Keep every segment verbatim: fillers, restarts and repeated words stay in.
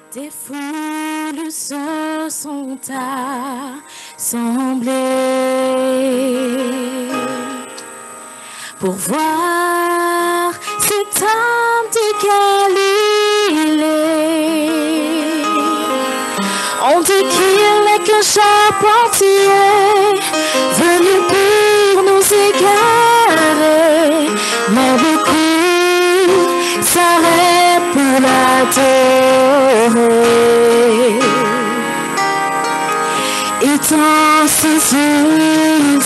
Des foules se sont assemblées pour voir cet homme de Galilée. On dit qu'il n'est qu'un charpentier venu pour nous égarer, mais beaucoup s'arrêtent pour l'adorer. Et dans ses yeux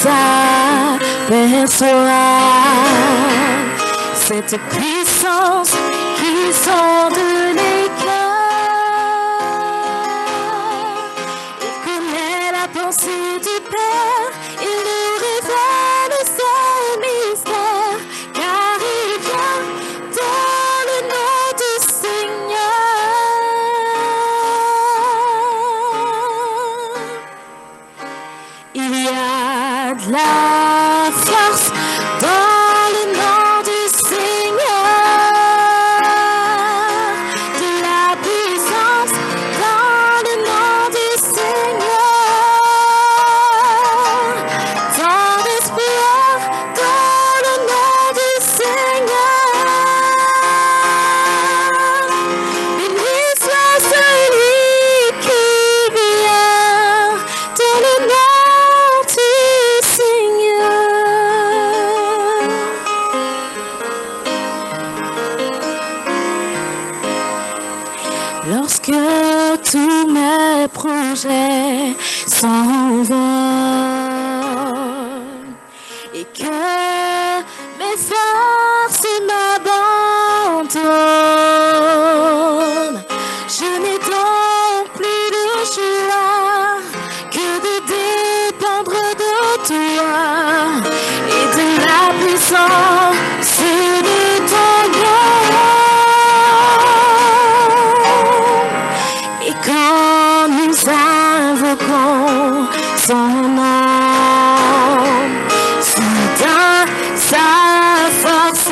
aperçoit cette puissance qui sort de l'écart. Il connaît la pensée du Père, il nous révèle ses mystères, car il vient dans le nom du Seigneur. Il y a de la force dans le nom du Seigneur, de la puissance dans le nom du Seigneur, tant d'espoir dans le nom du Seigneur. Béni soit celui qui vient dans le nom du Seigneur. Lorsque tous mes projets s'envolent et que mes forces m'abandonnent, je n'ai donc plus de choix que de dépendre de toi et de la puissance de ton nom. Et quand nous invoquons son nom, soudain sa force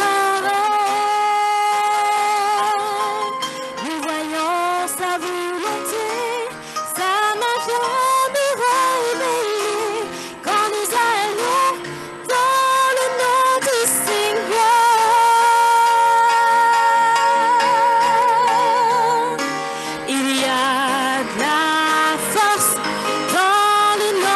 apparaît. Nous voyons sa volonté, sa main vient nous réveiller. Quand nous allons dans le nom du Seigneur, il y a de la force dans le nom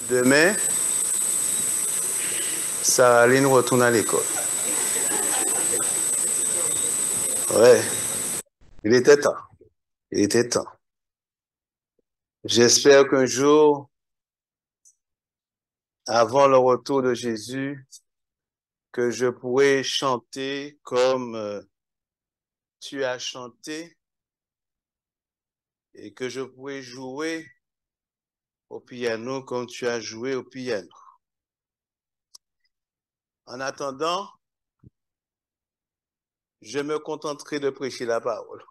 Demain, Saraline retourne à l'école. Ouais, il était temps. Il était temps. J'espère qu'un jour, avant le retour de Jésus, que je pourrai chanter comme euh, tu as chanté et que je pourrai jouer au piano comme tu as joué au piano. En attendant, je me contenterai de prêcher la parole.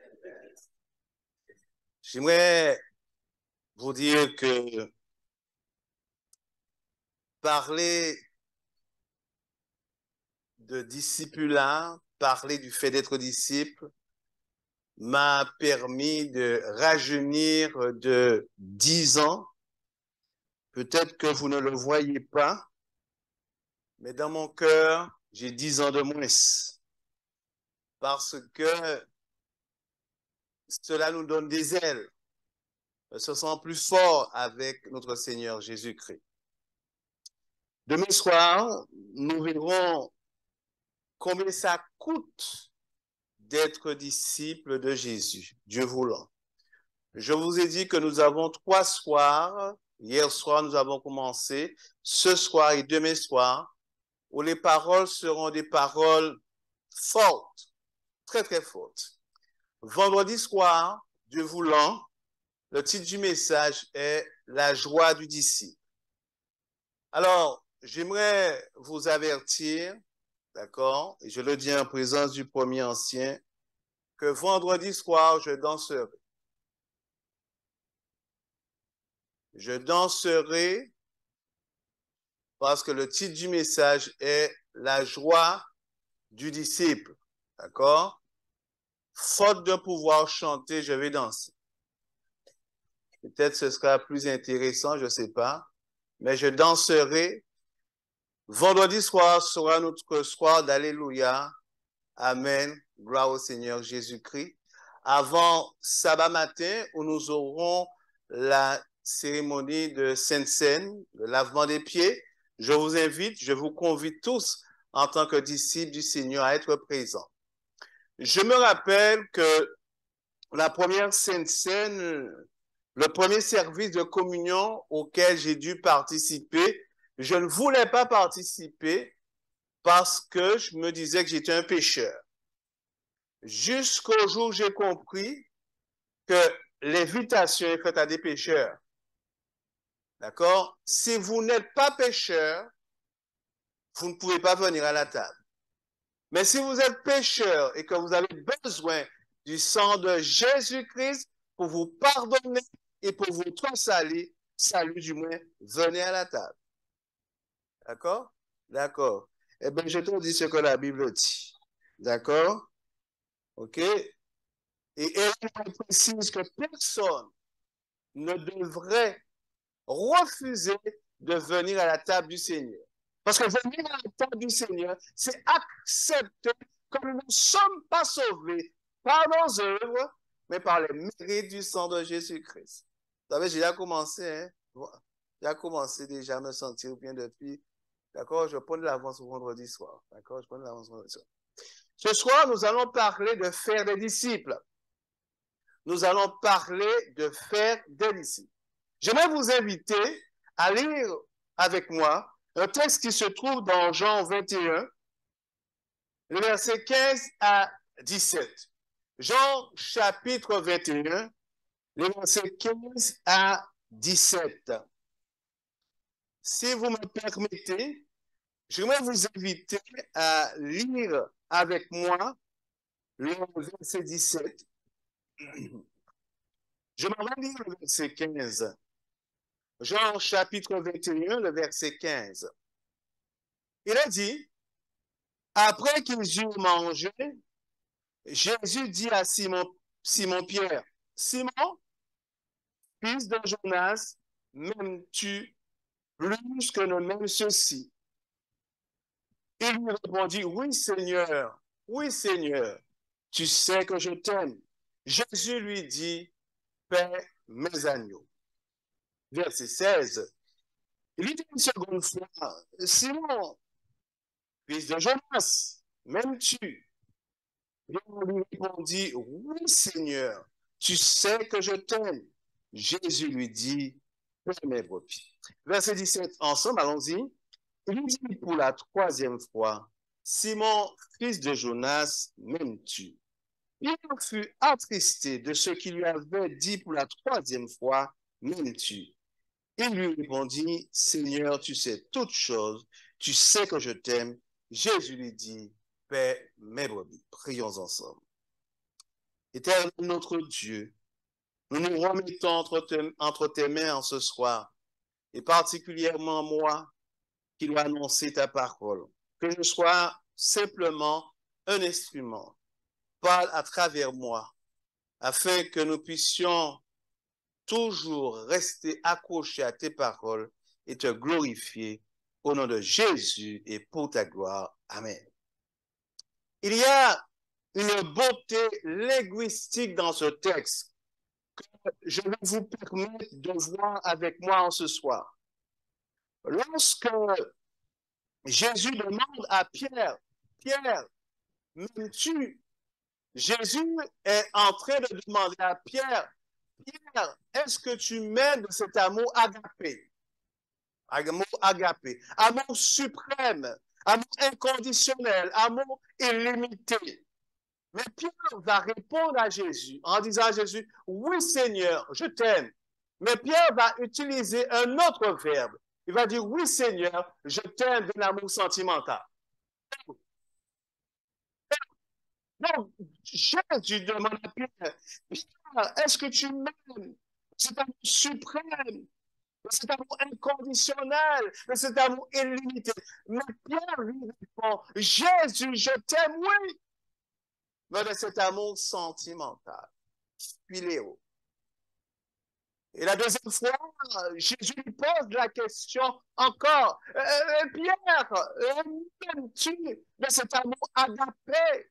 J'aimerais vous dire que parler de discipulat, parler du fait d'être disciple, m'a permis de rajeunir de dix ans. Peut-être que vous ne le voyez pas, mais dans mon cœur, j'ai dix ans de moins. Parce que cela nous donne des ailes. On se sent plus fort avec notre Seigneur Jésus-Christ. Demain soir, nous verrons combien ça coûte d'être disciple de Jésus, Dieu voulant. Je vous ai dit que nous avons trois soirs. Hier soir, nous avons commencé. Ce soir et demain soir, où les paroles seront des paroles fortes, très très fortes. Vendredi soir, Dieu voulant, le titre du message est « La joie du disciple ». Alors, j'aimerais vous avertir, d'accord, et je le dis en présence du premier ancien, que vendredi soir, je danserai. Je danserai parce que le titre du message est « La joie du disciple ». D'accord? Faute de pouvoir chanter, je vais danser. Peut-être ce sera plus intéressant, je ne sais pas. Mais je danserai. Vendredi soir sera notre soir d'Alléluia. Amen. Gloire au Seigneur Jésus-Christ. Avant sabbat matin, où nous aurons la cérémonie de Sainte Seine, le lavement des pieds, je vous invite, je vous convie tous en tant que disciples du Seigneur à être présents. Je me rappelle que la première Sainte Seine, le premier service de communion auquel j'ai dû participer, je ne voulais pas participer parce que je me disais que j'étais un pécheur. Jusqu'au jour où j'ai compris que l'invitation est faite à des pécheurs. D'accord? Si vous n'êtes pas pécheur, vous ne pouvez pas venir à la table. Mais si vous êtes pécheur et que vous avez besoin du sang de Jésus-Christ pour vous pardonner et pour votre salut, salut du moins, venez à la table. D'accord? D'accord. Eh bien, je te dis ce que la Bible dit. D'accord? OK? Et elle précise que personne ne devrait refuser de venir à la table du Seigneur. Parce que venir à la table du Seigneur, c'est accepter que nous ne sommes pas sauvés par nos œuvres, mais par les mérites du sang de Jésus-Christ. Vous savez, j'ai déjà commencé, hein? J'ai déjà commencé déjà à me sentir bien depuis. D'accord? Je prends de l'avance au vendredi soir. D'accord? Je prends de l'avance au vendredi soir. Ce soir, nous allons parler de faire des disciples. Nous allons parler de faire des disciples. J'aimerais vous inviter à lire avec moi un texte qui se trouve dans Jean vingt et un, le verset quinze à dix-sept. Jean chapitre vingt et un, les versets quinze à dix-sept. Si vous me permettez, j'aimerais vous inviter à lire avec moi le verset dix-sept. Je m'en vais lire le verset quinze. Jean chapitre vingt et un, le verset quinze. Il a dit, après qu'ils eurent mangé, Jésus dit à Simon, Simon Pierre, Simon, fils de Jonas, m'aimes-tu plus que ne m'aiment ceux-ci? Il lui répondit, oui Seigneur, oui Seigneur, tu sais que je t'aime. Jésus lui dit, paie mes agneaux. Verset seize. Il dit une seconde fois, Simon, fils de Jonas, m'aimes-tu? Il lui répondit, oui, Seigneur, tu sais que je t'aime. Jésus lui dit, paie mes brebis. Verset dix-sept, ensemble, allons-y. Il lui dit pour la troisième fois, Simon, fils de Jonas, m'aimes-tu? Il fut attristé de ce qu'il lui avait dit pour la troisième fois, m'aimes-tu? Il lui répondit, Seigneur, tu sais toutes choses, tu sais que je t'aime. Jésus lui dit, paie mes brebis. Prions ensemble. Éternel notre Dieu, nous nous remettons entre, te, entre tes mains en ce soir, et particulièrement moi qui dois annoncer ta parole. Que je sois simplement un instrument. Parle à travers moi, afin que nous puissions toujours rester accrochés à tes paroles et te glorifier au nom de Jésus et pour ta gloire. Amen. Il y a une beauté linguistique dans ce texte que je vais vous permettre de voir avec moi en ce soir. Lorsque Jésus demande à Pierre, Pierre, m'aimes-tu? Jésus est en train de demander à Pierre, Pierre, est-ce que tu m'aimes de cet amour agapé? Amour agapé, amour suprême, amour inconditionnel, amour illimité. Mais Pierre va répondre à Jésus en disant à Jésus, oui Seigneur, je t'aime. Mais Pierre va utiliser un autre verbe. Il va dire, oui Seigneur, je t'aime de l'amour sentimental. Donc, Jésus demande à Pierre, Pierre, est-ce que tu m'aimes? C'est un amour suprême, c'est un amour inconditionnel, c'est un amour illimité. Mais Pierre lui répond, Jésus, je t'aime, oui, mais de cet amour sentimental, philéo. Et la deuxième fois, Jésus lui pose la question encore, euh, Pierre, m'aimes-tu de cet amour agapé?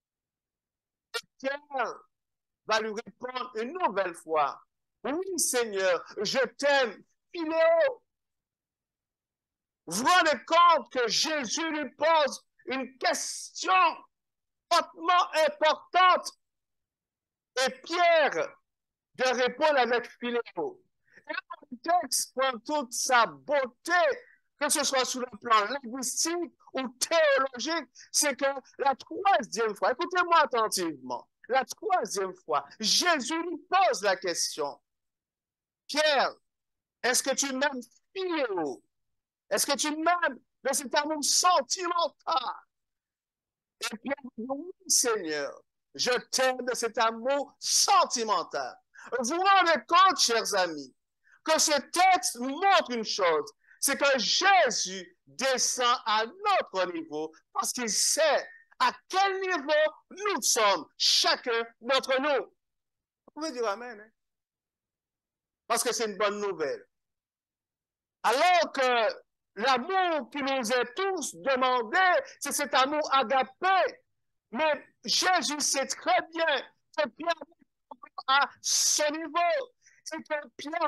Pierre va lui répondre une nouvelle fois, oui Seigneur, je t'aime, philéo. Vous vous rendez compte que Jésus lui pose une question hautement importante et Pierre de répondre avec philéo. Et le texte prend toute sa beauté, que ce soit sur le plan linguistique ou théologique, c'est que la troisième fois, écoutez-moi attentivement, la troisième fois, Jésus lui pose la question, Pierre, est-ce que tu m'aimes philéo? Est-ce que tu m'aimes de cet amour sentimental? Et Pierre dit, oui, Seigneur, je t'aime de cet amour sentimental. Vous vous rendez compte, chers amis, que ce texte montre une chose, c'est que Jésus descend à notre niveau parce qu'il sait à quel niveau nous sommes, chacun d'entre nous. Vous pouvez dire Amen, hein? Parce que c'est une bonne nouvelle. Alors que l'amour qui nous est tous demandé, c'est cet amour agapé. Mais Jésus sait très bien que Pierre à ce niveau, c'est que Pierre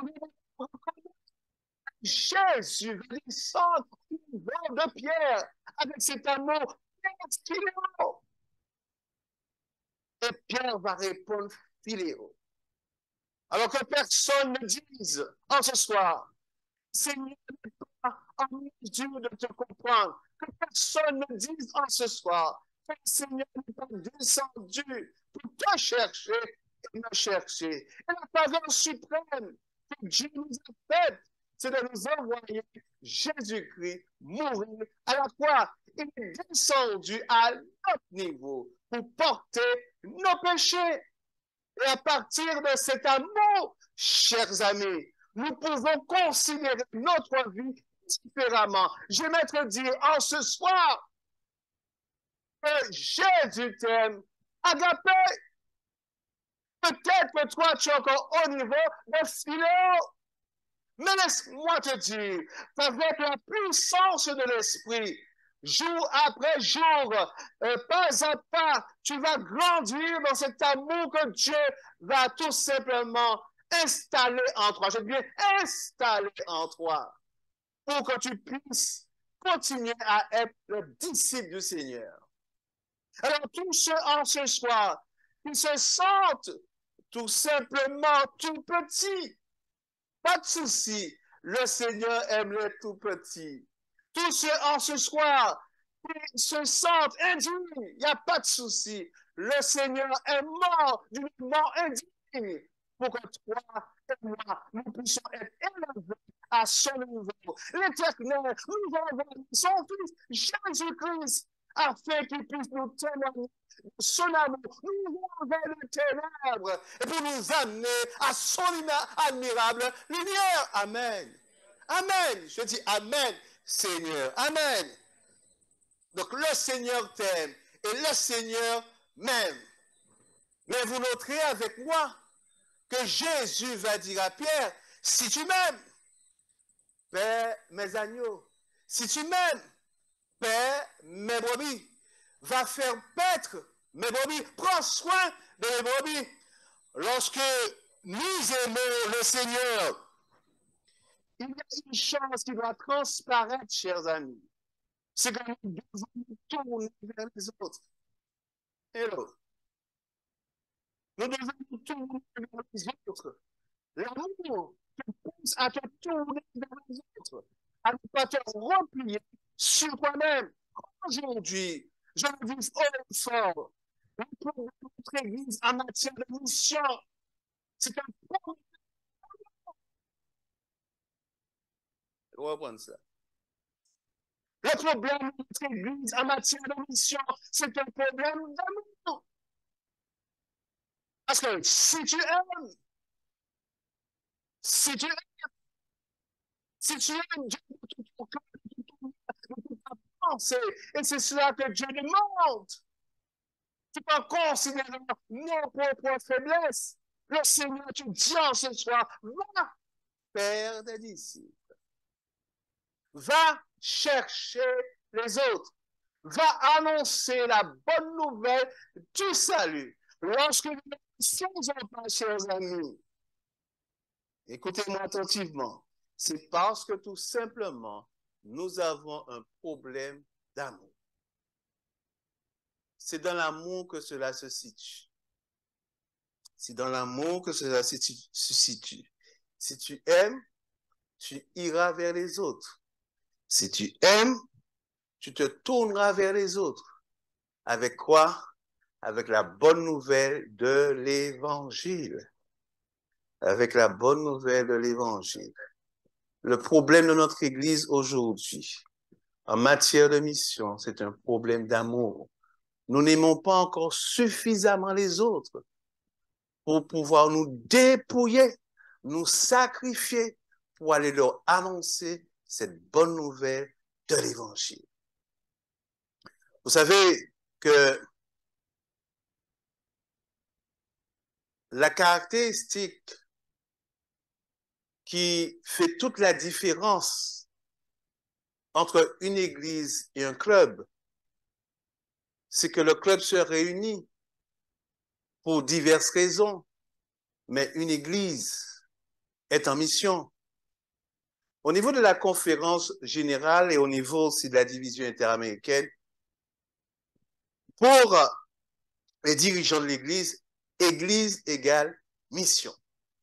Jésus va descendre au niveau de Pierre avec cet amour. Et Pierre va répondre philéo. Alors que personne ne dise en ce soir, Seigneur n'est pas en mesure de te comprendre. Que personne ne dise en ce soir que le Seigneur n'est pas descendu pour te chercher et me chercher. Et la faveur suprême que Dieu nous a faite, c'est de nous envoyer Jésus-Christ mourir à la croix. Il est descendu à notre niveau pour porter nos péchés. Et à partir de cet amour, chers amis, nous pouvons considérer notre vie différemment. J'aimerais dire en ce soir que Jésus t'aime, agapé. Peut-être que toi, tu es encore au niveau de philéo. Mais laisse-moi te dire qu'avec la puissance de l'Esprit, jour après jour, euh, pas à pas, tu vas grandir dans cet amour que Dieu va tout simplement installer en toi. Je dis bien installer en toi. pour que tu puisses continuer à être le disciple du Seigneur. Alors, tous ceux en ce soir qui se sentent tout simplement tout petits, pas de souci, le Seigneur aime les tout petits. Tous ceux en ce soir qui se sentent indignes, il n'y a pas de souci, le Seigneur est mort d'une mort indigne pour que toi et moi, nous puissions être élevés à son niveau. L'Éternel nous envoie son Fils Jésus-Christ afin qu'il puisse nous témoigner de son amour, nous enlever les ténèbres et pour nous amener à son admirable lumière. Amen. Amen. Je dis Amen, Seigneur. Amen. Donc le Seigneur t'aime et le Seigneur m'aime. Mais vous noterez avec moi que Jésus va dire à Pierre, si tu m'aimes, paie mes agneaux. Si tu m'aimes, paie mes brebis. Va faire paître mes brebis. Prends soin de mes brebis. Lorsque nous aimons le Seigneur, il y a une chose qui doit transparaître, chers amis. C'est que nous devons nous tourner vers les autres. Hello. Nous devons nous tourner vers les autres. L'amour te pousse à te tourner vers les autres, à ne pas te replier sur toi-même. Aujourd'hui, je le dis haut et fort, pour notre Église en matière de mission, c'est un problème. On va reprendre ça. Le problème de notre Église en matière de mission, c'est un problème d'amour. Parce que si tu aimes, si tu aimes, si tu aimes Dieu de tout ton cœur, de toute ta pensée, et c'est cela que Dieu demande, tout en considérant nos propres faiblesses, le Seigneur te dit en ce soir, va faire des disciples. Va chercher les autres. Va annoncer la bonne nouvelle du salut. Lorsque nous ne faisons pas, chers amis, écoutez-moi attentivement, c'est parce que tout simplement, nous avons un problème d'amour. C'est dans l'amour que cela se situe. C'est dans l'amour que cela se situe. Si tu aimes, tu iras vers les autres. Si tu aimes, tu te tourneras vers les autres. Avec quoi? Avec la bonne nouvelle de l'Évangile. Avec la bonne nouvelle de l'Évangile. Le problème de notre Église aujourd'hui, en matière de mission, c'est un problème d'amour. Nous n'aimons pas encore suffisamment les autres pour pouvoir nous dépouiller, nous sacrifier pour aller leur annoncer cette bonne nouvelle de l'Évangile. Vous savez que la caractéristique qui fait toute la différence entre une église et un club, c'est que le club se réunit pour diverses raisons, mais une église est en mission. Au niveau de la conférence générale et au niveau aussi de la division interaméricaine, pour les dirigeants de l'église, église égale mission.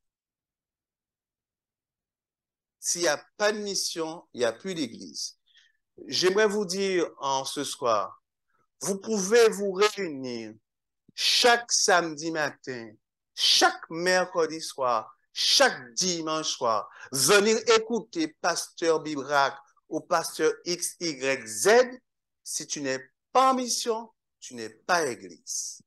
S'il n'y a pas de mission, il n'y a plus d'église. J'aimerais vous dire en ce soir, vous pouvez vous réunir chaque samedi matin, chaque mercredi soir, chaque dimanche soir, venir écouter pasteur Bibrac ou pasteur X Y Z. Si tu n'es pas en mission, tu n'es pas église.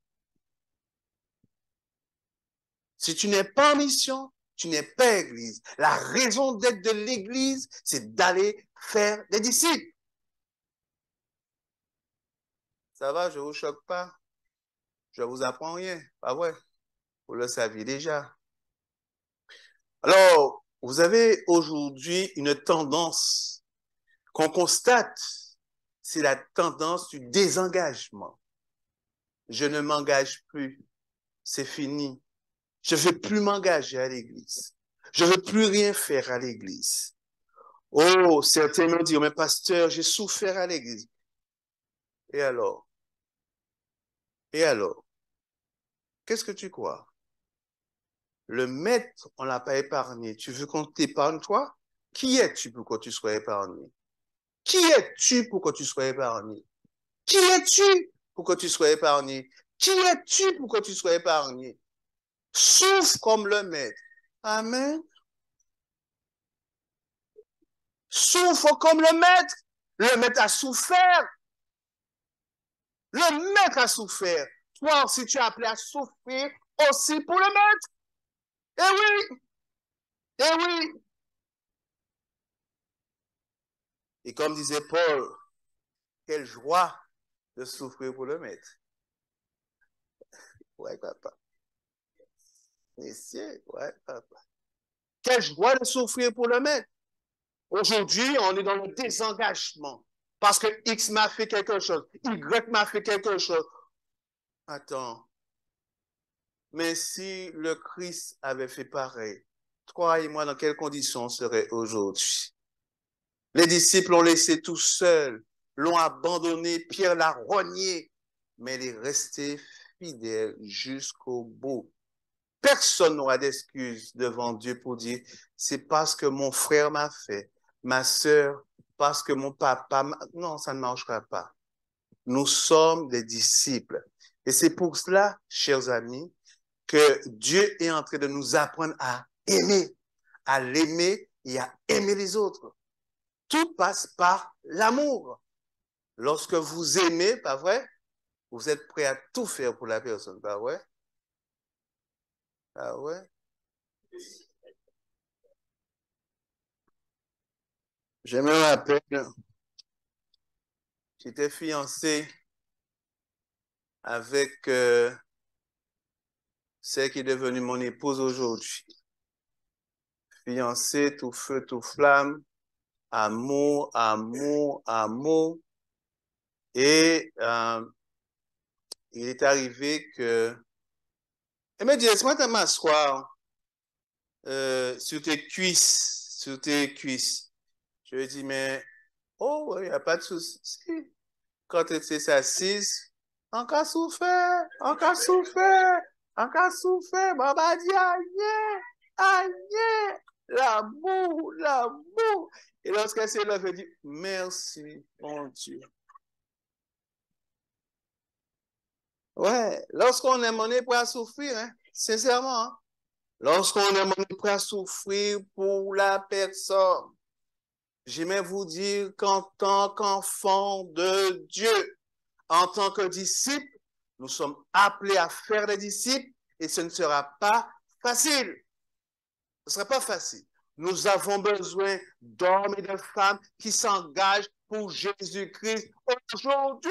Si tu n'es pas en mission, tu n'es pas église. La raison d'être de l'église, c'est d'aller faire des disciples. Ça va, je ne vous choque pas. Je ne vous apprends rien, pas vrai? Vous le saviez déjà. Alors, vous avez aujourd'hui une tendance qu'on constate, c'est la tendance du désengagement. Je ne m'engage plus, c'est fini. Je ne veux plus m'engager à l'église. Je ne veux plus rien faire à l'église. Oh, certains me diront, mais pasteur, j'ai souffert à l'église. Et alors? Et alors? Qu'est-ce que tu crois? Le maître, on ne l'a pas épargné. Tu veux qu'on t'épargne, toi? Qui es-tu pour que tu sois épargné? Qui es-tu pour que tu sois épargné? Qui es-tu pour que tu sois épargné? Qui es-tu pour que tu sois épargné? Souffre comme le maître. Amen. Souffre comme le maître. Le maître a souffert. Le maître a souffert. Toi aussi, tu es appelé à souffrir aussi pour le maître. Eh oui, eh oui. Et comme disait Paul, quelle joie de souffrir pour le maître. Ouais, papa. Messieurs, ouais, papa. Quelle joie de souffrir pour le maître. Aujourd'hui, on est dans le désengagement. Parce que X m'a fait quelque chose, Y m'a fait quelque chose. Attends. Mais si le Christ avait fait pareil, toi et moi, dans quelles conditions on serait aujourd'hui? Les disciples l'ont laissé tout seul, l'ont abandonné, Pierre l'a renié, mais il est resté fidèle jusqu'au bout. Personne n'aura d'excuse devant Dieu pour dire, c'est parce que mon frère m'a fait, ma sœur, parce que mon papa m'a... Non, ça ne marchera pas. Nous sommes des disciples. Et c'est pour cela, chers amis, que Dieu est en train de nous apprendre à aimer, à l'aimer et à aimer les autres. Tout passe par l'amour. Lorsque vous aimez, pas vrai, vous êtes prêt à tout faire pour la personne, pas vrai? Ah ouais? Je me rappelle, j'étais fiancé avec euh, celle qui est devenue mon épouse aujourd'hui. Fiancé, tout feu, tout flamme, amour, amour, amour. Et euh, il est arrivé que... Elle me dit, laisse-moi te m'asseoir euh, sur tes cuisses, sur tes cuisses. Je lui ai dit, mais, oh, il n'y a pas de souci. Quand elle s'est assise, en cas souffert, en cas souffert, en cas souffert, maman dit, aïe, aïe, l'amour, l'amour. Et lorsqu'elle s'est levée, elle dit, merci, mon Dieu. Ouais, lorsqu'on aime, on est prêt à souffrir, hein, sincèrement. Hein? Lorsqu'on aime, on est prêt à souffrir pour la personne. J'aimerais vous dire qu'en tant qu'enfant de Dieu, en tant que disciple, nous sommes appelés à faire des disciples et ce ne sera pas facile. Ce ne sera pas facile. Nous avons besoin d'hommes et de femmes qui s'engagent pour Jésus-Christ aujourd'hui.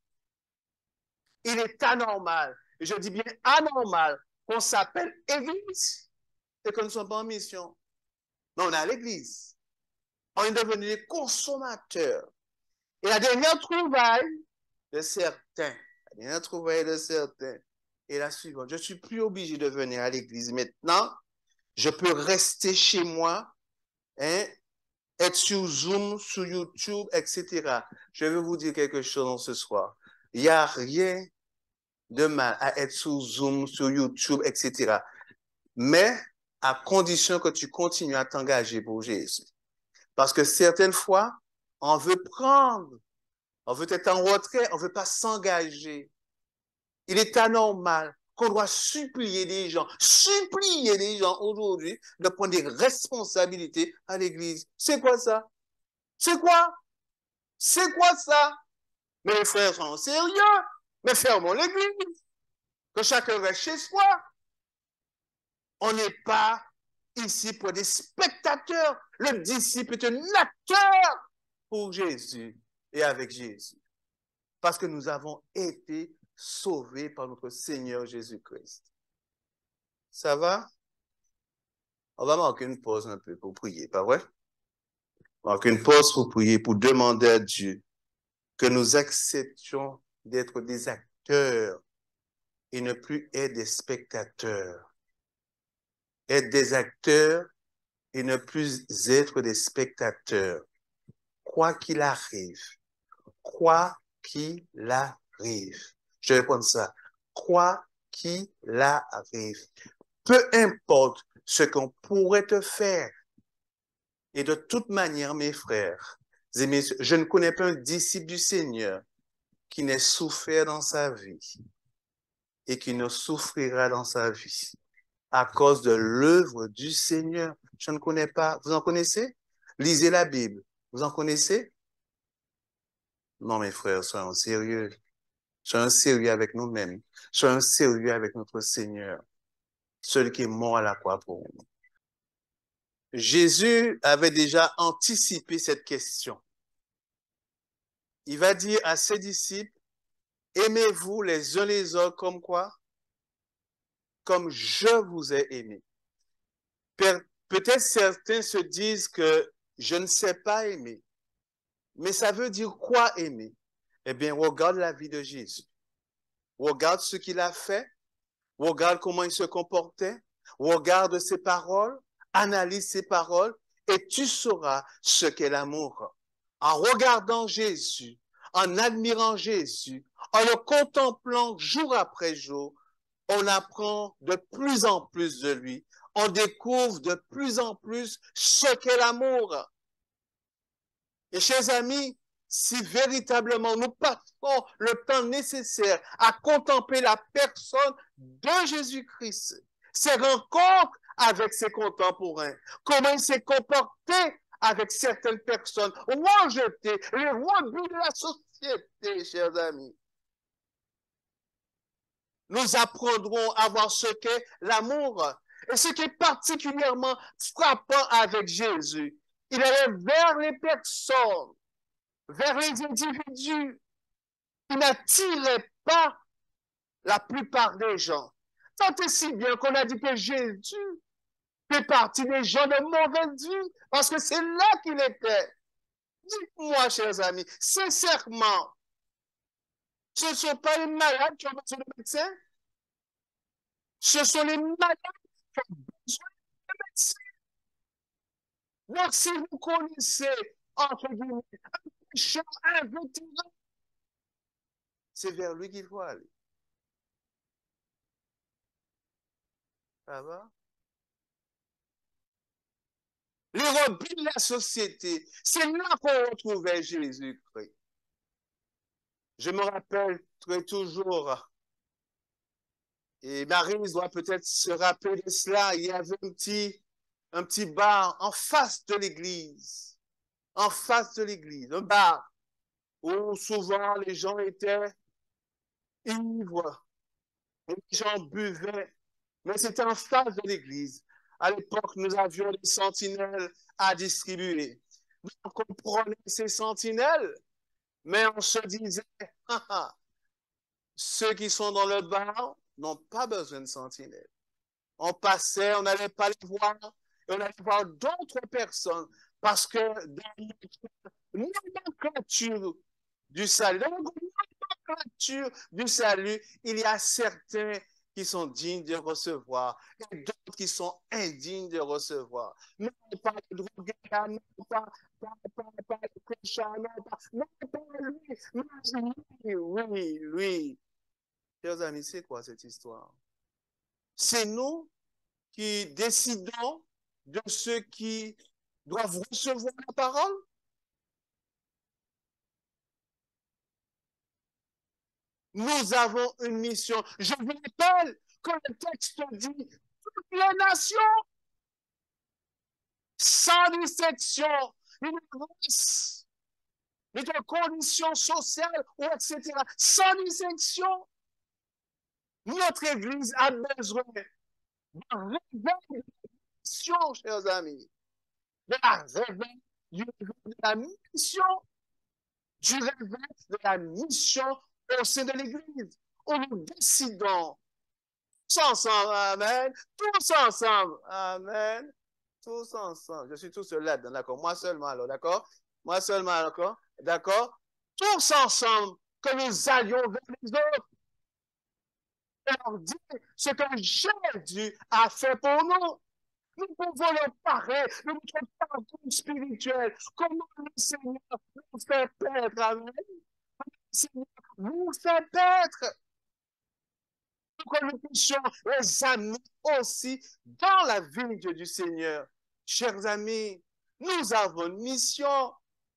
Il est anormal, et je dis bien anormal, qu'on s'appelle Église et que nous ne sommes pas en mission. Mais on est à l'Église. On est devenu des consommateurs. Et la dernière trouvaille de certains, la dernière trouvaille de certains est la suivante. Je ne suis plus obligé de venir à l'église maintenant. Je peux rester chez moi, hein, être sur Zoom, sur YouTube, et cetera. Je vais vous dire quelque chose ce soir. Il n'y a rien de mal à être sur Zoom, sur YouTube, et cetera. Mais à condition que tu continues à t'engager pour Jésus. Parce que certaines fois, on veut prendre, on veut être en retrait, on ne veut pas s'engager. Il est anormal qu'on doit supplier les gens, supplier les gens aujourd'hui de prendre des responsabilités à l'église. C'est quoi ça? C'est quoi? C'est quoi ça? Mais les frères sont sérieux. Mais fermons l'église. Que chacun reste chez soi. On n'est pas ici pour des spectateurs. Le disciple est un acteur pour Jésus et avec Jésus. Parce que nous avons été sauvés par notre Seigneur Jésus-Christ. Ça va? On va marquer une pause un peu pour prier, pas vrai? Marquer une pause pour prier, pour demander à Dieu que nous acceptions d'être des acteurs et ne plus être des spectateurs. Être des acteurs et ne plus être des spectateurs. Quoi qu'il arrive, quoi qu'il arrive. Je vais prendre ça. Quoi qu'il arrive. Peu importe ce qu'on pourrait te faire. Et de toute manière, mes frères et messieurs, je ne connais pas un disciple du Seigneur qui n'ait souffert dans sa vie et qui ne souffrira dans sa vie à cause de l'œuvre du Seigneur. Je ne connais pas. Vous en connaissez? Lisez la Bible. Vous en connaissez? Non, mes frères, soyons sérieux. Soyons sérieux avec nous-mêmes. Soyons sérieux avec notre Seigneur, celui qui est mort à la croix pour nous. Jésus avait déjà anticipé cette question. Il va dire à ses disciples, aimez-vous les uns les autres comme quoi? Comme je vous ai aimé. Peut-être certains se disent que je ne sais pas aimer. Mais ça veut dire quoi aimer? Eh bien, regarde la vie de Jésus. Regarde ce qu'il a fait. Regarde comment il se comportait. Regarde ses paroles. Analyse ses paroles. Et tu sauras ce qu'est l'amour. En regardant Jésus, en admirant Jésus, en le contemplant jour après jour, on apprend de plus en plus de lui. On découvre de plus en plus ce qu'est l'amour. Et chers amis, si véritablement nous passons le temps nécessaire à contempler la personne de Jésus-Christ, ses rencontres avec ses contemporains, comment il s'est comporté avec certaines personnes rejetées, les rebuts de la société, chers amis, nous apprendrons à voir ce qu'est l'amour. Et ce qui est particulièrement frappant avec Jésus, il allait vers les personnes, vers les individus. Il n'attirait pas la plupart des gens. Tant et si bien qu'on a dit que Jésus fait partie des gens de mauvaise vie, parce que c'est là qu'il était. Dites-moi, chers amis, sincèrement, ce ne sont pas les malades qui ont besoin de médecins, ce sont les malades qui ont besoin de médecins. Donc, si vous connaissez, entre guillemets, un pécheur, un vétéran, c'est vers lui qu'il faut aller. Ça va? Les rebuts de la société, c'est là qu'on retrouvait Jésus-Christ. Je me rappelle très toujours, et Marie doit peut-être se rappeler de cela, il y avait un petit, un petit bar en face de l'église, en face de l'église, un bar où souvent les gens étaient ivres, et les gens buvaient, mais c'était en face de l'église. À l'époque, nous avions des sentinelles à distribuer. Donc, on prenait ces sentinelles, mais on se disait, ah, ah, ceux qui sont dans le bar n'ont pas besoin de sentinelles. On passait, on n'allait pas les voir, et on allait voir d'autres personnes, parce que dans notre nomenclature du salut, dans notre nomenclature du salut, il y a certains qui sont dignes de recevoir et d'autres qui sont indignes de recevoir. Non pas le drogué, non pas, pas, pas, pas le pécheur, non pas, non pas lui, mais lui, oui, lui. Chers amis, c'est quoi cette histoire? C'est nous qui décidons de ceux qui doivent recevoir la parole? Nous avons une mission. Je vous rappelle que le texte dit toutes les nations, sans distinction, une race, de conditions sociales, ou et cetera, sans distinction. Notre Église a besoin d'un réveil de mission, chers amis, de la réveil de la mission, du réveil de la mission au sein de l'Église, où nous décidons tous ensemble, amen, tous ensemble, amen, tous ensemble. Je suis tout seul là, d'accord, moi seulement alors, d'accord, moi seulement, d'accord, d'accord, tous ensemble, que nous allions vers les autres, et leur dire ce que Jésus a fait pour nous. Nous pouvons leur parler de notre parcours spirituel. Comment le Seigneur nous fait paître. Amen. Le Seigneur nous fait paître. Que nous puissions les amener aussi dans la vie du Seigneur. Chers amis, nous avons une mission.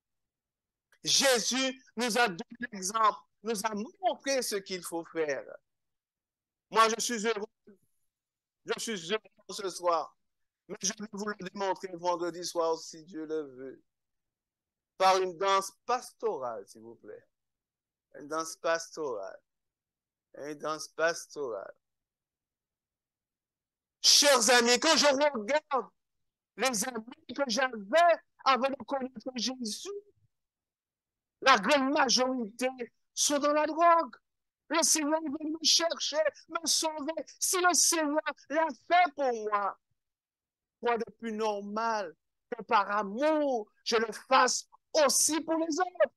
Jésus nous a donné l'exemple, nous a montré ce qu'il faut faire. Moi, je suis heureux. Je suis heureux ce soir. Mais je vais vous le démontrer vendredi soir, si Dieu le veut. Par une danse pastorale, s'il vous plaît. Une danse pastorale. Une danse pastorale. Chers amis, quand je regarde les amis que j'avais avant de connaître Jésus, la grande majorité sont dans la drogue. Le Seigneur veut me chercher, me sauver. Si le Seigneur l'a fait pour moi, quoi de plus normal que par amour, je le fasse aussi pour les autres.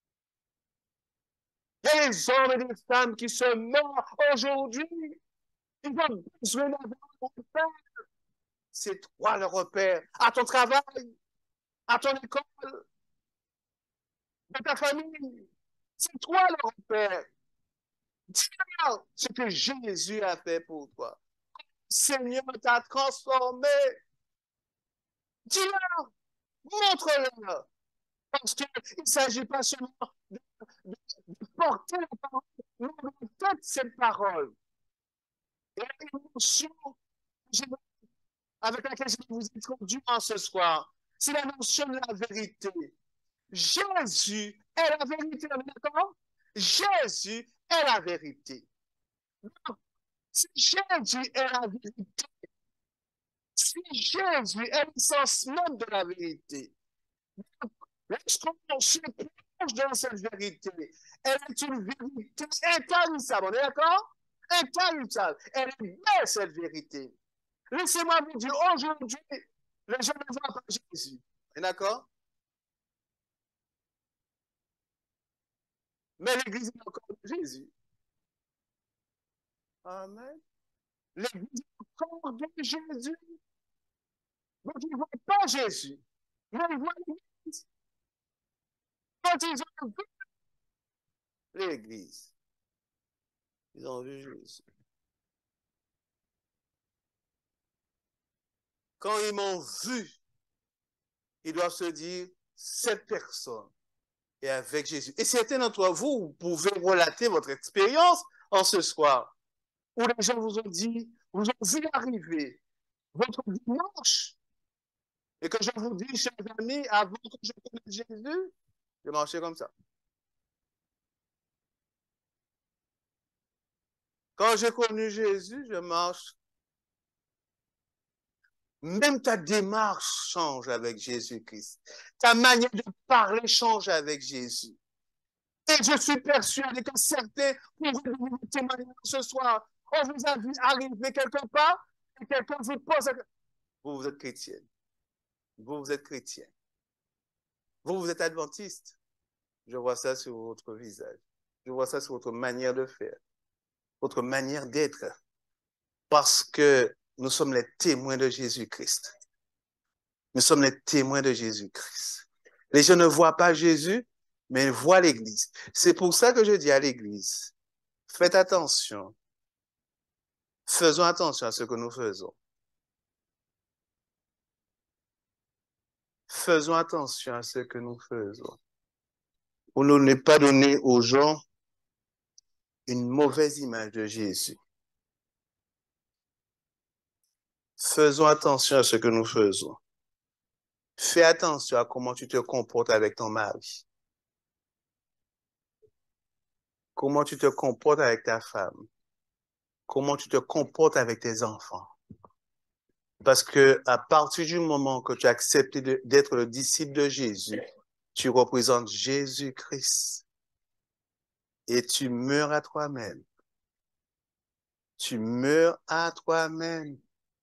Il y a des hommes et des femmes qui se meurent aujourd'hui. Ils ont besoin d'avoir un repère. C'est toi le repère. À ton travail, à ton école, dans ta famille. C'est toi le repère. Dis-leur ce que Jésus a fait pour toi. Seigneur t'a transformé. Dis-leur, montre-leur. Parce qu'il ne s'agit pas seulement de, de, de porter la parole, mais de toute cette parole. Et l'émotion avec laquelle je vous introduis en ce soir, c'est la notion de la vérité. Jésus est la vérité, d'accord? Jésus est la vérité. Donc, si Jésus est la vérité, si Jésus est l'essence même de la vérité, lorsqu'on se plonge dans cette vérité, elle est une vérité intarissable, d'accord? Intarissable. Elle est belle, cette vérité. Laissez-moi vous dire, aujourd'hui, les gens ne voient pas Jésus. D'accord? Mais l'Église est encore de Jésus. Amen. L'Église est encore de Jésus. Donc, ils ne voient pas Jésus. Mais ils voient l'Église. Quand ils ont vu l'Église, ils ont vu Jésus. Quand ils m'ont vu, ils doivent se dire, cette personne est avec Jésus. Et certains d'entre vous, vous pouvez relater votre expérience en ce soir, où les gens vous ont dit, vous ont vu arriver votre dimanche, et que je vous dis, chers amis, avant que je connaisse Jésus, je marchais comme ça. Quand j'ai connu Jésus, je marche. Même ta démarche change avec Jésus-Christ. Ta manière de parler change avec Jésus. Et je suis persuadé que certains pourraient vous témoigner ce soir. On vous a vu arriver quelque part et quelqu'un vous pose. Vous, vous êtes chrétienne. Vous, vous êtes chrétien. Vous, vous êtes adventiste. Je vois ça sur votre visage. Je vois ça sur votre manière de faire. Votre manière d'être. Parce que nous sommes les témoins de Jésus-Christ. Nous sommes les témoins de Jésus-Christ. Les gens ne voient pas Jésus, mais ils voient l'Église. C'est pour ça que je dis à l'Église, faites attention. Faisons attention à ce que nous faisons. Faisons attention à ce que nous faisons. Pour ne pas donner aux gens une mauvaise image de Jésus. Faisons attention à ce que nous faisons. Fais attention à comment tu te comportes avec ton mari. Comment tu te comportes avec ta femme. Comment tu te comportes avec tes enfants. Parce que à partir du moment que tu as accepté d'être le disciple de Jésus, tu représentes Jésus-Christ. Et tu meurs à toi-même. Tu meurs à toi-même.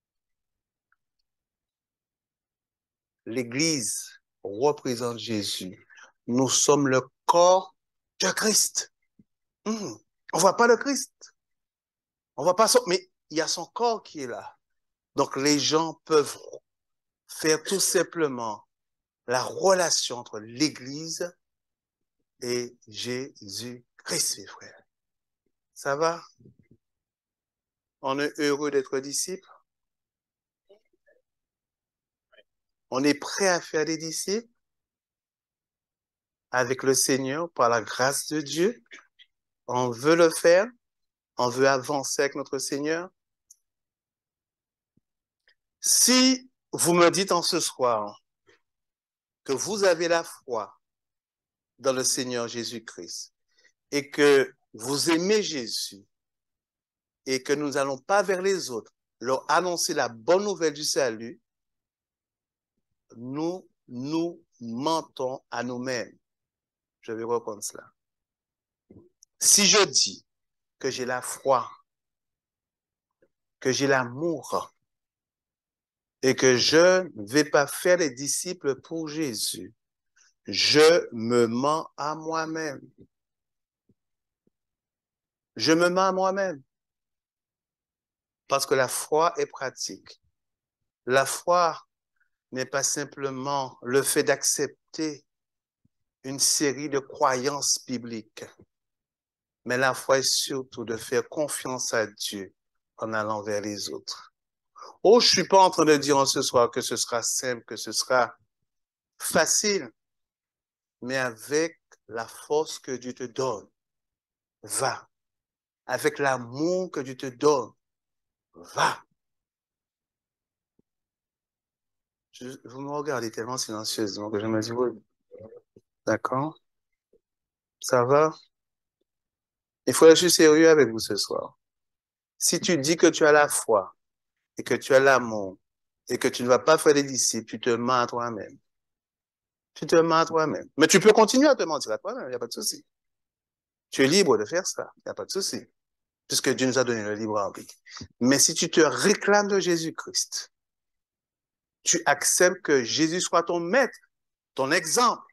L'Église représente Jésus. Nous sommes le corps de Christ. Mmh. On ne voit pas le Christ. On ne voit pas son... Mais il y a son corps qui est là. Donc, les gens peuvent faire tout simplement la relation entre l'Église et Jésus-Christ, mes frères. Ça va? On est heureux d'être disciples. On est prêt à faire des disciples avec le Seigneur par la grâce de Dieu. On veut le faire. On veut avancer avec notre Seigneur. Si vous me dites en ce soir que vous avez la foi dans le Seigneur Jésus-Christ et que vous aimez Jésus et que nous n'allons pas vers les autres leur annoncer la bonne nouvelle du salut, nous nous mentons à nous-mêmes. Je vais reprendre cela. Si je dis que j'ai la foi, que j'ai l'amour et que je ne vais pas faire les disciples pour Jésus, je me mens à moi-même. Je me mens à moi-même. Parce que la foi est pratique. La foi n'est pas simplement le fait d'accepter une série de croyances bibliques, mais la foi est surtout de faire confiance à Dieu en allant vers les autres. Oh, je ne suis pas en train de dire en ce soir que ce sera simple, que ce sera facile, mais avec la force que Dieu te donne, va. Avec l'amour que Dieu te donne, va. Je, vous me regardez tellement silencieusement que je me dis, oui, d'accord, ça va? Il faut être sérieux avec vous ce soir. Si tu dis que tu as la foi et que tu as l'amour et que tu ne vas pas faire des disciples, tu te mens à toi-même. Tu te mens à toi-même. Mais tu peux continuer à te mentir à toi-même, il n'y a pas de souci. Tu es libre de faire ça, il n'y a pas de souci, puisque Dieu nous a donné le libre arbitre. Mais si tu te réclames de Jésus-Christ, tu acceptes que Jésus soit ton maître, ton exemple.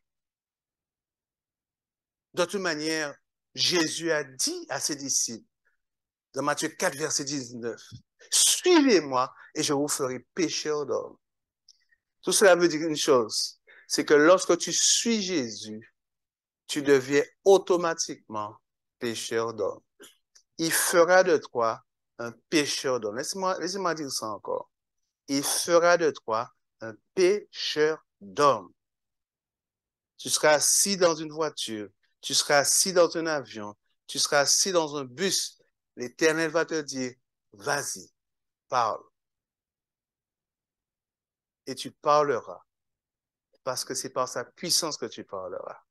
De toute manière, Jésus a dit à ses disciples, dans Matthieu quatre, verset dix-neuf, « Suivez-moi et je vous ferai pécheurs d'hommes. » Tout cela veut dire une chose, c'est que lorsque tu suis Jésus, tu deviens automatiquement pécheur d'hommes. Il fera de toi un pécheur d'hommes. Laissez-moi, laissez-moi dire ça encore. Il fera de toi un pécheur d'hommes. Tu seras assis dans une voiture, tu seras assis dans un avion, tu seras assis dans un bus. L'Éternel va te dire, vas-y, parle. Et tu parleras, parce que c'est par sa puissance que tu parleras.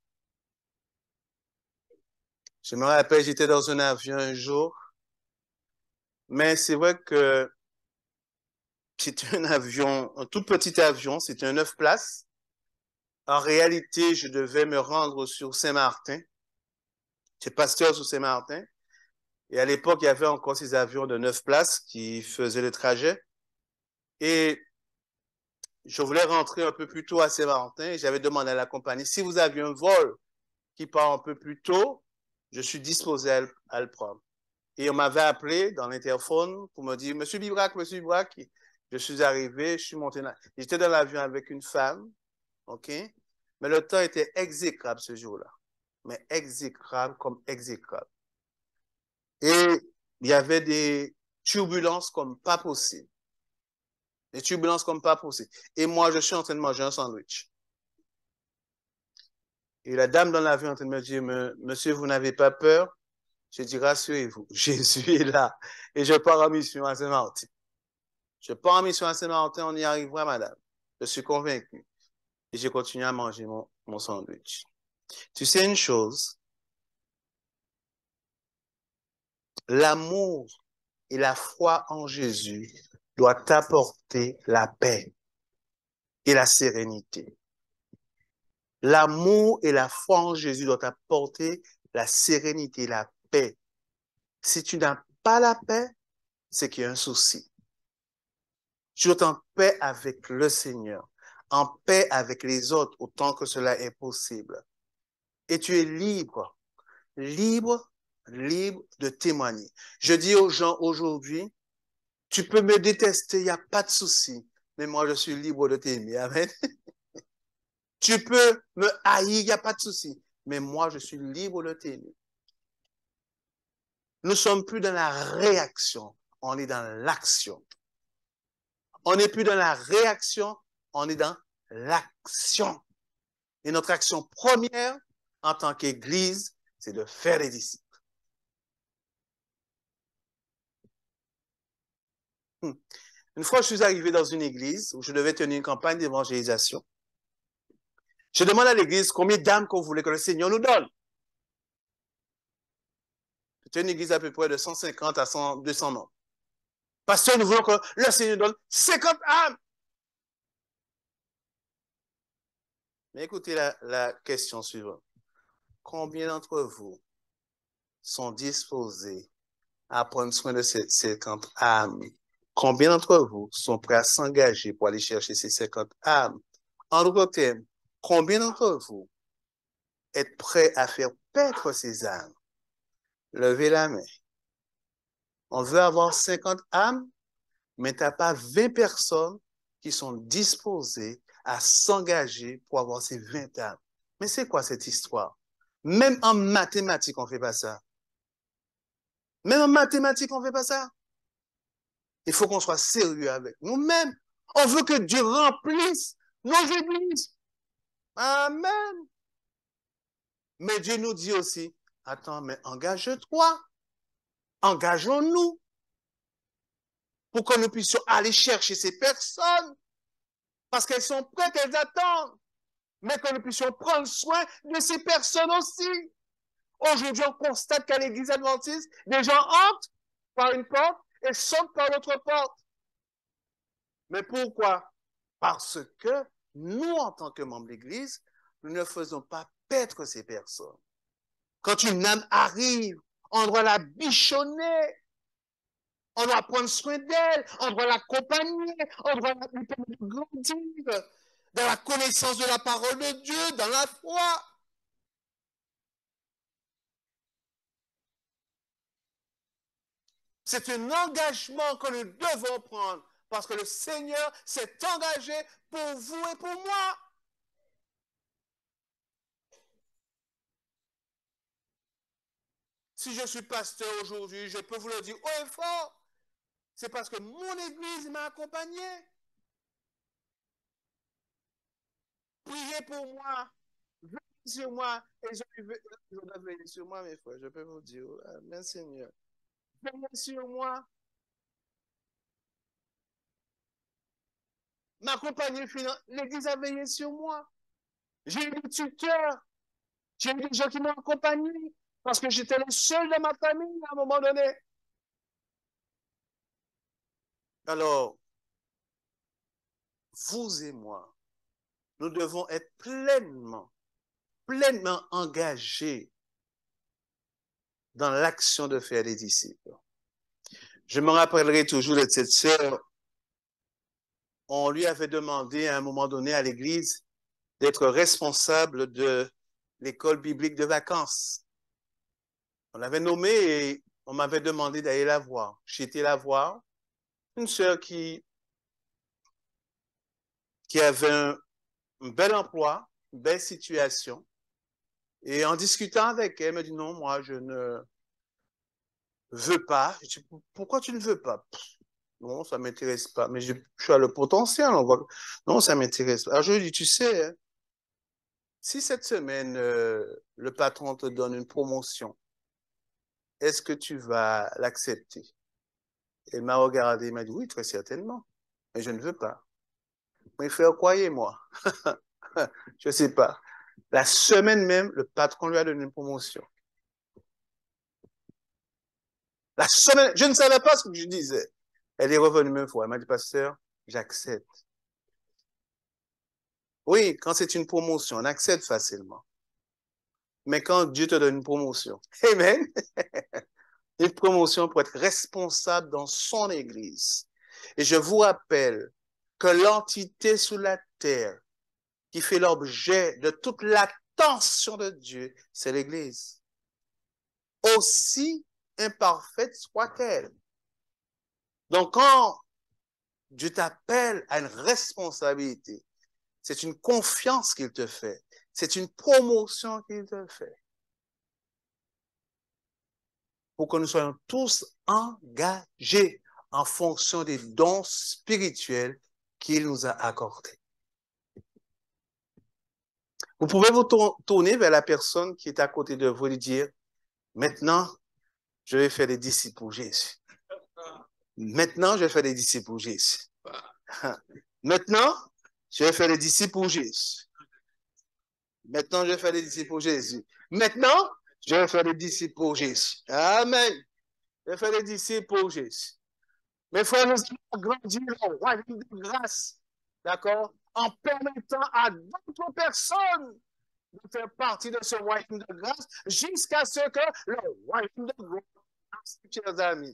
Je me rappelle, j'étais dans un avion un jour, mais c'est vrai que c'était un avion, un tout petit avion, c'était un neuf places. En réalité, je devais me rendre sur Saint-Martin. J'étais pasteur sur Saint-Martin. Et à l'époque, il y avait encore ces avions de neuf places qui faisaient le trajet. Et je voulais rentrer un peu plus tôt à Saint-Martin et j'avais demandé à la compagnie, si vous aviez un vol qui part un peu plus tôt, je suis disposé à le, à le prendre. Et on m'avait appelé dans l'interphone pour me dire, Monsieur Bibrac, Monsieur Bibrac, je suis arrivé, je suis monté, j'étais dans l'avion avec une femme, ok? Mais le temps était exécrable ce jour-là. Mais exécrable comme exécrable. Et il y avait des turbulences comme pas possible. Des turbulences comme pas possible. Et moi, je suis en train de manger un sandwich. Et la dame dans l'avion est en train de me dire, monsieur, vous n'avez pas peur? Je dis, rassurez-vous, Jésus est là. Et je pars en mission à Saint-Martin. Je pars en mission à Saint-Martin, on y arrivera, madame. Je suis convaincu. Et j'ai continué à manger mon, mon sandwich. Tu sais une chose? L'amour et la foi en Jésus doit t'apporter la paix et la sérénité. L'amour et la foi en Jésus doivent t'apporter la sérénité, la paix. Si tu n'as pas la paix, c'est qu'il y a un souci. Tu dois être en paix avec le Seigneur, en paix avec les autres, autant que cela est possible. Et tu es libre, libre, libre de témoigner. Je dis aux gens aujourd'hui, Tu peux me détester, il n'y a pas de souci. Mais moi, je suis libre de t'aimer. Amen. Tu peux me haïr, il n'y a pas de souci. Mais moi, je suis libre de t'aimer. Nous ne sommes plus dans la réaction, on est dans l'action. On n'est plus dans la réaction, on est dans l'action. Et notre action première, en tant qu'Église, c'est de faire des disciples. Une fois, je suis arrivé dans une église où je devais tenir une campagne d'évangélisation. Je demande à l'église combien d'âmes qu'on voulait que le Seigneur nous donne. C'était une église à peu près de cent cinquante à cent, deux cents membres. Pasteur, nous voulons que le Seigneur nous donne cinquante âmes. Mais écoutez la, la question suivante. Combien d'entre vous sont disposés à prendre soin de ces cinquante âmes? Combien d'entre vous sont prêts à s'engager pour aller chercher ces cinquante âmes? En d'autres termes, combien d'entre vous êtes prêts à faire paître ces âmes? Levez la main. On veut avoir cinquante âmes, mais tu n'as pas vingt personnes qui sont disposées à s'engager pour avoir ces vingt âmes. Mais c'est quoi cette histoire? Même en mathématiques, on ne fait pas ça. Même en mathématiques, on ne fait pas ça. Il faut qu'on soit sérieux avec nous-mêmes. On veut que Dieu remplisse nos églises. Amen. Mais Dieu nous dit aussi, attends, mais engage-toi. Engageons-nous pour que nous puissions aller chercher ces personnes parce qu'elles sont prêtes, elles attendent. Mais que nous puissions prendre soin de ces personnes aussi. Aujourd'hui, on constate qu'à l'église adventiste, des gens entrent par une porte et sortent par l'autre porte. Mais pourquoi? Parce que nous, en tant que membres d'église, nous ne faisons pas paître ces personnes. Quand une âme arrive, on doit la bichonner. On doit prendre soin d'elle, on doit l'accompagner, on doit la permettre de grandir dans la connaissance de la parole de Dieu, dans la foi. C'est un engagement que nous devons prendre parce que le Seigneur s'est engagé pour vous et pour moi. Si je suis pasteur aujourd'hui, je peux vous le dire haut et fort. C'est parce que mon Église m'a accompagné. Priez pour moi, veillez sur moi, et je vais veiller sur moi, mes frères. Je peux vous dire, Amen, Seigneur. Veillez sur moi. M'accompagner, l'Église a veillé sur moi. J'ai eu des tuteurs, j'ai eu des gens qui m'ont accompagné parce que j'étais le seul de ma famille à un moment donné. Alors, vous et moi, nous devons être pleinement, pleinement engagés dans l'action de faire des disciples. Je me rappellerai toujours de cette sœur. On lui avait demandé à un moment donné à l'église d'être responsable de l'école biblique de vacances. On l'avait nommée et on m'avait demandé d'aller la voir. J'ai été la voir. Une sœur qui, qui avait un, un bel emploi, une belle situation. Et en discutant avec elle, elle me dit non, moi, je ne veux pas. Je dis, pourquoi tu ne veux pas? Non, ça ne m'intéresse pas. Mais je, je suis à le potentiel. On voit... Non, ça ne m'intéresse pas. Alors je lui dis, tu sais, hein, si cette semaine, euh, le patron te donne une promotion, est-ce que tu vas l'accepter? Elle m'a regardé, elle m'a dit, oui, très certainement. Mais je ne veux pas. Mais frère, croyez-moi, je ne sais pas. La semaine même, le patron lui a donné une promotion. La semaine, je ne savais pas ce que je disais. Elle est revenue même fois. Elle m'a dit, pasteur, j'accepte. Oui, quand c'est une promotion, on accepte facilement. Mais quand Dieu te donne une promotion, amen, une promotion pour être responsable dans son église. Et je vous rappelle que l'entité sous la terre qui fait l'objet de toute l'attention de Dieu, c'est l'église. Aussi imparfaite soit-elle. Donc, quand Dieu t'appelle à une responsabilité, c'est une confiance qu'il te fait. C'est une promotion qu'il te fait. Pour que nous soyons tous engagés en fonction des dons spirituels qu'il nous a accordés. Vous pouvez vous tourner vers la personne qui est à côté de vous et lui dire, maintenant, je vais faire des disciples pour Jésus. Maintenant, je vais faire des disciples pour Jésus. Maintenant, je vais faire des disciples pour Jésus. Maintenant, je vais faire des disciples pour Jésus. Maintenant, je vais faire des disciples pour Jésus. Amen. Je vais faire des disciples pour Jésus. Mes frères, nous allons grandir le royaume de grâce. D'accord? En permettant à d'autres personnes de faire partie de ce royaume de grâce jusqu'à ce que le royaume de grâce, chers amis.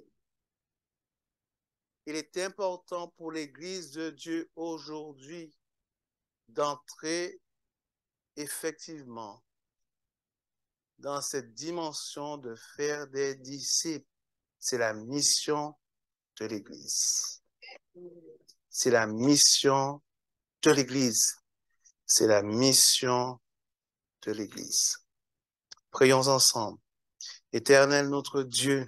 Il est important pour l'Église de Dieu aujourd'hui d'entrer effectivement dans cette dimension de faire des disciples. C'est la mission de l'Église. C'est la mission de l'Église. C'est la mission de l'Église. Prions ensemble. Éternel notre Dieu,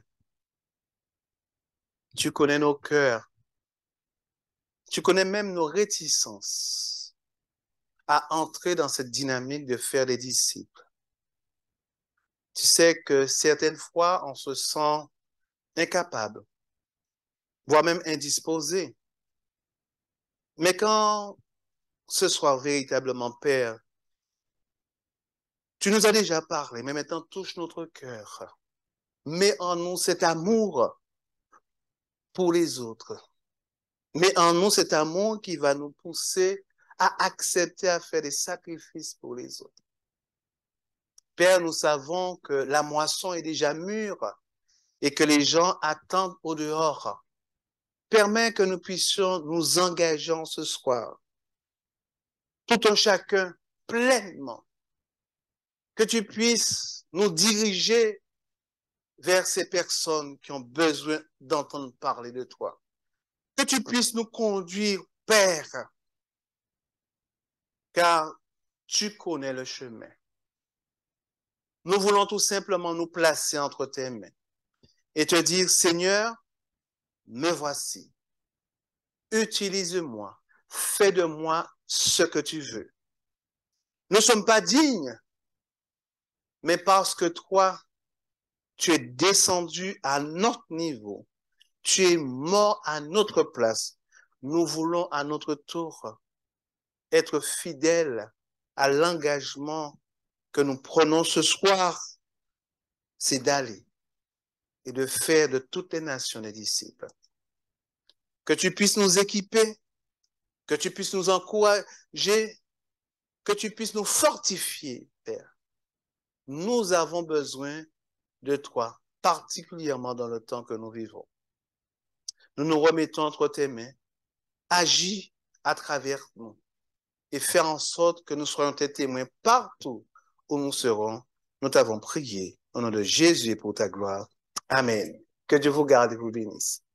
tu connais nos cœurs. Tu connais même nos réticences à entrer dans cette dynamique de faire des disciples. Tu sais que certaines fois, on se sent incapable, voire même indisposé. Mais quand ce soit véritablement, Père, tu nous as déjà parlé, mais maintenant touche notre cœur. Mets en nous cet amour pour les autres. Mets en nous cet amour qui va nous pousser à accepter à faire des sacrifices pour les autres. Père, nous savons que la moisson est déjà mûre et que les gens attendent au dehors. Permets que nous puissions nous engager ce soir, tout un chacun pleinement, que tu puisses nous diriger vers ces personnes qui ont besoin d'entendre parler de toi. Que tu puisses nous conduire, Père, car tu connais le chemin. Nous voulons tout simplement nous placer entre tes mains et te dire, Seigneur, me voici. Utilise-moi. Fais de moi ce que tu veux. Nous ne sommes pas dignes, mais parce que toi, tu es descendu à notre niveau. Tu es mort à notre place. Nous voulons à notre tour être fidèles à l'engagement que nous prenons ce soir, c'est d'aller et de faire de toutes les nations des disciples. Que tu puisses nous équiper, que tu puisses nous encourager, que tu puisses nous fortifier, Père. Nous avons besoin de toi, particulièrement dans le temps que nous vivons. Nous nous remettons entre tes mains, agis à travers nous et fais en sorte que nous soyons tes témoins partout où nous serons. Nous t'avons prié au nom de Jésus et pour ta gloire. Amen. Que Dieu vous garde et vous bénisse.